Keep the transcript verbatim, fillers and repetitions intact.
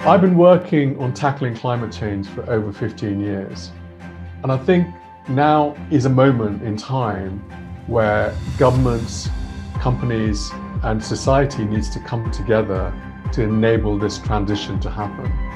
I've been working on tackling climate change for over fifteen years. And I think now is a moment in time where governments, companies, and society needs to come together to enable this transition to happen.